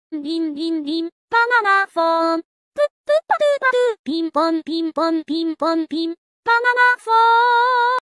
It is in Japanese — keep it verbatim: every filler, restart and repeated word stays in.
リンリンリン、バナナフォン。プップッパドゥパドゥ、ピンポンピンポンピンポンピン、バナナフォン。